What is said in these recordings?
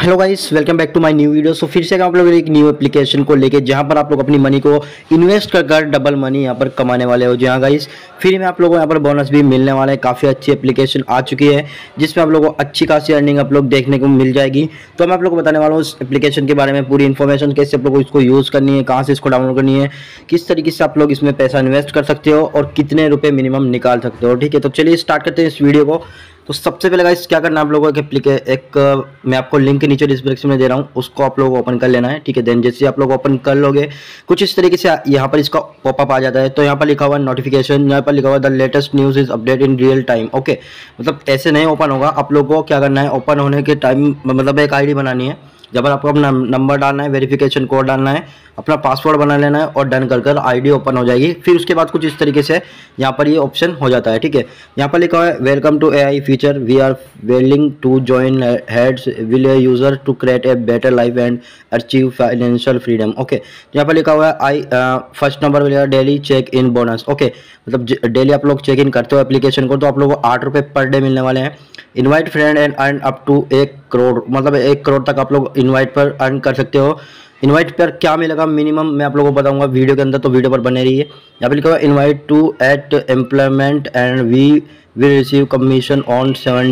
Hello guys, welcome back to my new video. So फिर से आप लोग एक न्यू एप्लीकेशन को लेके जहां पर आप लोग अपनी मनी को इन्वेस्ट कर डबल मनी यहां पर कमाने वाले हो। जहां गाइस फ्री में आप लोगों को यहां पर बोनस भी मिलने वाला है। काफ़ी अच्छी एप्लीकेशन आ चुकी है जिसमें आप लोगों को अच्छी खासी अर्निंग आप लोग देखने को मिल जाएगी। तो मैं आप लोग को बताने वाला हूँ उस एप्लीकेशन के बारे में पूरी इन्फॉर्मेशन, कैसे आप लोग को इसको यूज़ करनी है, कहाँ से इसको डाउनलोड करनी है, किस तरीके से आप लोग इसमें पैसा इन्वेस्ट कर सकते हो और कितने रुपये मिनिमम निकाल सकते हो। ठीक है, तो चलिए स्टार्ट करते हैं इस वीडियो को। तो सबसे पहले गाइस क्या करना है आप लोगों को, मैं आपको लिंक नीचे डिस्क्रिप्शन में दे रहा हूँ, उसको आप लोगों को ओपन कर लेना है। ठीक है, देन जैसे आप लोग ओपन कर लोगे कुछ इस तरीके से यहाँ पर इसका पॉपअप आ जाता है। तो यहाँ पर लिखा हुआ नोटिफिकेशन, यहाँ पर लिखा हुआ the latest news is update in real time. Okay, मतलब ऐसे नहीं ओपन होगा। आप लोगों को क्या करना है, ओपन होने के टाइम मतलब एक आईडी बनानी है, जब पर आपको अपना नंबर डालना है, वेरिफिकेशन कोड डालना है, अपना पासवर्ड बना लेना है और डन कर आईडी ओपन हो जाएगी। फिर उसके बाद कुछ इस तरीके से यहाँ पर ये ऑप्शन हो जाता है। ठीक है, यहाँ पर लिखा हुआ है welcome to AI feature, we are willing to join heads will user to create a better life and achieve financial freedom. Okay, यहाँ पर लिखा हुआ है फर्स्ट नंबर मिलेगा daily check in bonus. Okay, मतलब डेली आप लोग चेक इन करते हो एप्लीकेशन को तो आप लोगों को 8 रुपये पर डे मिलने वाले हैं। Invite friend and earn up to 1 crore, मतलब 1 करोड़ तक आप लोग इनवाइट पर अर्न कर सकते हो। इनवाइट पर क्या मिलेगा मिनिमम मैं आप लोगों को बताऊंगा वीडियो के अंदर, तो वीडियो पर बने रहिए। यहाँ पे लिखा हुआ invite to eight employment and we will receive commission on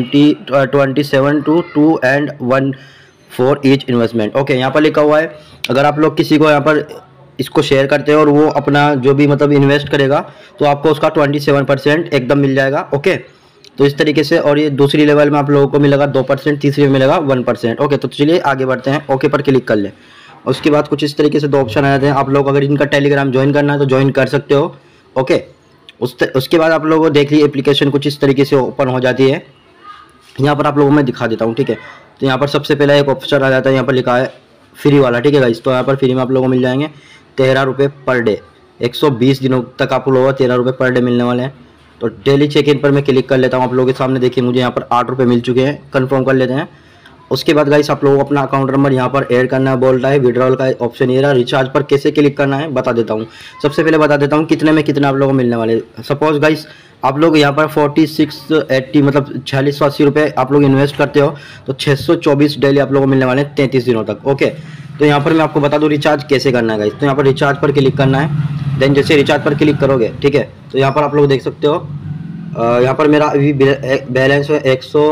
27 to 2 and 1 for each investment. Okay, यहाँ पर लिखा हुआ है अगर आप लोग किसी को यहाँ पर इसको शेयर करते हो और वो अपना जो भी मतलब इन्वेस्ट करेगा तो आपको उसका 27% एकदम मिल जाएगा। ओके, तो इस तरीके से, और ये दूसरी लेवल में आप लोगों को मिलेगा 2%, तीसरी में मिलेगा 1%। ओके, तो चलिए आगे बढ़ते हैं। ओके पर क्लिक कर ले। उसके बाद कुछ इस तरीके से 2 ऑप्शन आ जाते हैं। आप लोग अगर इनका टेलीग्राम ज्वाइन करना है तो ज्वाइन कर सकते हो। ओके, उसके बाद आप लोगों को देख लीजिए एप्लीकेशन कुछ इस तरीके से ओपन हो जाती है। यहाँ पर आप लोगों को मैं दिखा देता हूँ। ठीक है, तो यहाँ पर सबसे पहला एक ऑप्शन आ जाता है, यहाँ पर लिखा है फ्री वाला। ठीक है गाइस, तो यहाँ पर फ्री में आप लोगों को मिल जाएंगे 13 रुपये पर डे। 120 दिनों तक आप लोगों को 13 रुपये पर डे मिलने वाले हैं। तो डेली चेक इन पर मैं क्लिक कर लेता हूँ। आप लोगों के सामने देखिए मुझे यहाँ पर 8 रुपये मिल चुके हैं, कंफर्म कर लेते हैं। उसके बाद गाइस आप लोगों को अपना अकाउंट नंबर यहाँ पर ऐड करना है, बोल रहा है विड्रॉल का ऑप्शन ये रहा। रिचार्ज पर कैसे क्लिक करना है बता देता हूँ। सबसे पहले बता देता हूँ कितने में कितना आप लोगों को मिलने वाले। सपोज गाइस आप लोग यहाँ पर 4680 मतलब 4680 रुपये आप लोग इन्वेस्ट करते हो तो 624 डेली आप लोगों को मिलने वाले हैं 33 दिनों तक। ओके, तो यहाँ पर मैं आपको बता दूँ रिचार्ज कैसे करना है गाइस। तो यहाँ पर रिचार्ज पर क्लिक करना है, देन जैसे रिचार्ज पर क्लिक करोगे, ठीक है, तो यहाँ पर आप लोग देख सकते हो यहाँ पर मेरा अभी बैलेंस है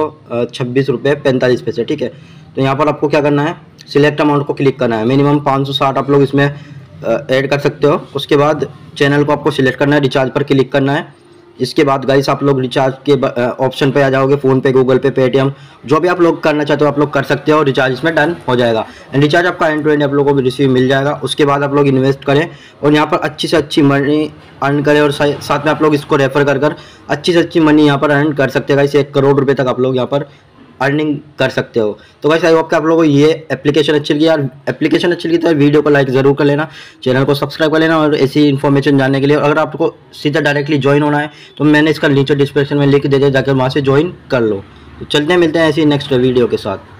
126 रुपये 45 पैसे। ठीक है, तो यहाँ पर आपको क्या करना है, सिलेक्ट अमाउंट को क्लिक करना है। मिनिमम 560 आप लोग इसमें ऐड कर सकते हो। उसके बाद चैनल को आपको सिलेक्ट करना है, रिचार्ज पर क्लिक करना है। इसके बाद गाइस आप लोग रिचार्ज के ऑप्शन पे आ जाओगे, फ़ोन पे, गूगल पे, पेटीएम, जो भी आप लोग करना चाहते हो आप लोग कर सकते हो। रिचार्ज इसमें डन हो जाएगा एंड रिचार्ज आपका एंड टू एंड आप लोगों को रिसीव मिल जाएगा। उसके बाद आप लोग इन्वेस्ट करें और यहाँ पर अच्छी से अच्छी मनी अर्न करें और साथ में आप लोग इसको रेफर कर अच्छी से अच्छी मनी यहाँ पर अर्न कर सकते हैं गाइस। 1 करोड़ रुपये तक आप लोग यहाँ पर अर्निंग कर सकते हो। तो गाइस आई होप कि आप लोगों को ये एप्लीकेशन अच्छी लगी। यार एप्लीकेशन अच्छी लगी तो वीडियो को लाइक ज़रूर कर लेना, चैनल को सब्सक्राइब कर लेना और ऐसी इन्फॉर्मेशन जानने के लिए। अगर आपको सीधा डायरेक्टली ज्वाइन होना है तो मैंने इसका नीचे डिस्क्रिप्शन में लिंक दे दिया, जाकर वहाँ से ज्वाइन कर लो। तो चलते हैं, मिलते हैं ऐसी नेक्स्ट वीडियो के साथ।